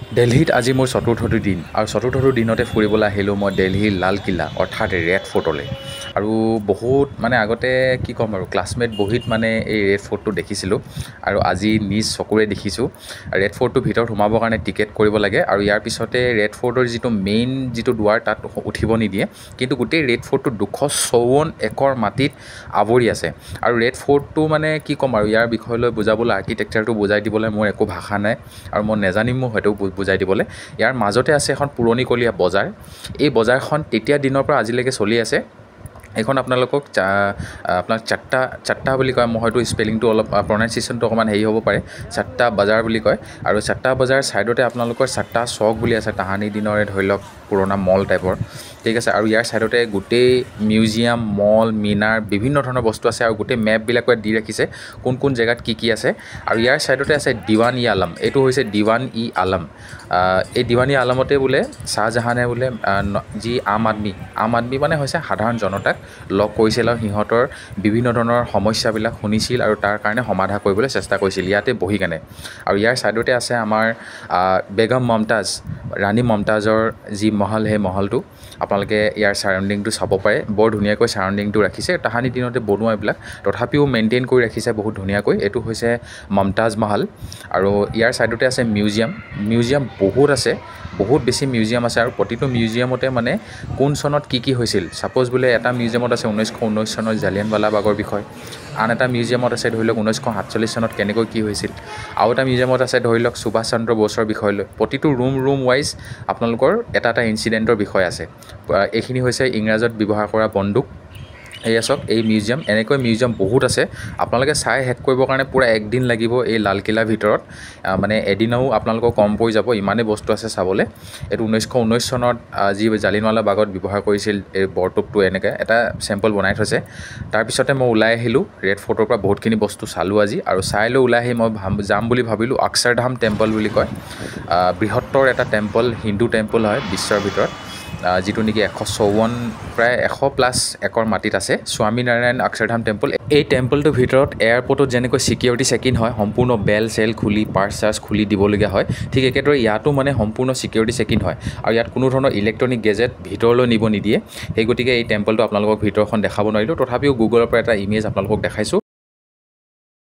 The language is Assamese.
দিল্লীত আজি মোৰ চতুৰ্থটো দিন আৰু চতুৰ্থটো দিনতে ফুৰিবলৈ আহিলোঁ মই দিল্লীৰ লালকিল্লা অৰ্থাৎ ৰেড ফৰ্টলৈ। আৰু বহুত আগতে কি ক'ম আৰু ক্লাছমেট বহীত এই ৰেড ফৰ্টটো দেখিছিলোঁ আৰু আজি নিজ চকুৰে দেখিছোঁ। ৰেড ফৰ্টটোৰ ভিতৰত সোমাবৰ কাৰণে টিকেট কৰিব লাগে আৰু ইয়াৰ পিছতে ৰেড ফৰ্টৰ যিটো মেইন যিটো দুৱাৰ তাত উঠিব নিদিয়ে, কিন্তু গোটেই ৰেড ফৰ্টটো 254 একৰ মাটিত আৱৰি আছে। আৰু ৰেড ফৰ্টটো কি ক'ম আৰু ইয়াৰ বিষয়লৈ বুজাবলৈ আৰ্কিটেক্সাৰটো বুজাই দিবলৈ মোৰ একো ভাষা নাই আৰু মই নেজানিমো হয়তো বুজাই দিবলৈ। ইয়াৰ মাজতে আছে এখন পুৰণিকলীয়া বজাৰ। এই বজাৰখন তেতিয়া দিনৰ পৰা আজিলৈকে চলি আছে। এইখন আপোনালোকক আপোনাক চাট্টা বুলি কয়, মই হয়তো স্পেলিংটো অলপ প্ৰনাউন্সিয়েশ্যনটো অকণমান হেৰি হ'ব পাৰে, চাট্টা বজাৰ বুলি কয়। আৰু চাট্টা বজাৰ ছাইডতে আপোনালোকৰ চাট্টা চক বুলি আছে, তাহানি দিনৰে ধৰি লওক পুৰণা মল টাইপৰ, ঠিক আছে। আৰু ইয়াৰ ছাইডতে গোটেই মিউজিয়াম, মল, মিনাৰ বিভিন্ন ধৰণৰ বস্তু আছে আৰু গোটেই মেপবিলাকে দি ৰাখিছে কোন কোন জেগাত কি কি আছে। আৰু ইয়াৰ ছাইডতে আছে দিৱান-ই-আলম, এইটো হৈছে দিৱান-ই-আলম। এই দিৱান-ই-আলমতে বোলে শ্বাহজাহানে বোলে যি আম আদমি হৈছে সাধাৰণ জনতাক লগ কৰিছিল আৰু সিহঁতৰ বিভিন্ন ধৰণৰ সমস্যাবিলাক শুনিছিল আৰু তাৰ কাৰণে সমাধান কৰিবলৈ চেষ্টা কৰিছিল ইয়াতে বহি কেনে। আৰু ইয়াৰ ছাইডতে আছে আমাৰ বেগম মমতাজ, ৰাণী মমতাজৰ যি মহল, সেই মহলটো আপোনালোকে ইয়াৰ ছাৰাউণ্ডিংটো চাব পাৰে। বৰ ধুনীয়াকৈ ছাৰাউণ্ডিংটো ৰাখিছে, তাহানি দিনতে বনোৱা এইবিলাক, তথাপিও মেইনটেইন কৰি ৰাখিছে বহুত ধুনীয়াকৈ। এইটো হৈছে মমতাজ মহল। আৰু ইয়াৰ ছাইডতে আছে মিউজিয়াম বহুত আছে, বহুত বেছি মিউজিয়াম আছে। আৰু প্ৰতিটো মিউজিয়ামতে কোন চনত কি হৈছিল, ছাপ'জ বোলে এটা মিউজিয়ামত আছে 1919 চনৰ জালিয়ানৱালাবাগৰ বিষয়, আন এটা মিউজিয়ামত আছে ধৰি লওক 1947 চনত কেনেকৈ কি হৈছিল, আৰু এটা মিউজিয়ামত আছে ধৰি লওক সুভাষ চন্দ্ৰ বসুৰ বিষয় লৈ। প্ৰতিটো ৰুম ৱাইজ আপোনালোকৰ এটা ইনচিডেণ্টৰ বিষয় আছে। এইখিনি হৈছে ইংৰাজত ব্যৱহাৰ কৰা বন্দুক। এয়া চাওক, এই মিউজিয়াম, এনেকৈ মিউজিয়াম বহুত আছে। আপোনালোকে চাই শেষ কৰিবৰ কাৰণে পূৰা একদিন লাগিব এই লালকিল্লাৰ ভিতৰত, এদিনও আপোনালোকৰ কম পৰি যাব, ইমানেই বস্তু আছে চাবলৈ। এইটো 1919 চনত যি জালিয়ানৱালাবাগত ব্যৱহাৰ কৰিছিল এই বৰটোপটো, এনেকৈ এটা চেম্পল বনাই থৈছে। তাৰপিছতে মই ওলাই আহিলোঁ ৰেড ফৰ্টৰ পৰা, বহুতখিনি বস্তু চালোঁ আজি। আৰু চাই লৈ ওলাই আহি মই যাম বুলি ভাবিলোঁ অক্ষৰধাম টেম্পল বুলি কয়, বৃহত্তৰ এটা টেম্পল, হিন্দু টেম্পল হয় বিশ্বৰ ভিতৰত, যিটো নেকি 154 প্ৰায় 100+ একৰ মাটিত আছে, স্বামীনাৰায়ণ অক্ষৰধাম টেম্পল। এই টেম্পলটোৰ ভিতৰত এয়াৰপৰ্টত যেনেকৈ ছিকিউৰিটি চেক ইন হয়, সম্পূৰ্ণ বেল চেল খুলি পাৰ্চ খুলি দিবলগীয়া হয়, ঠিক একেদৰে ইয়াতো সম্পূৰ্ণ ছিকিউৰিটি চেক ইন হয়। আৰু ইয়াত কোনো ধৰণৰ ইলেক্ট্ৰনিক গেজেট ভিতৰলৈ নিব নিদিয়ে। সেই গতিকে এই টেম্পলটো আপোনালোকক ভিতৰখন দেখাব নোৱাৰিলোঁ, তথাপিও গুগলৰ পৰা এটা ইমেজ আপোনালোকক দেখাইছোঁ।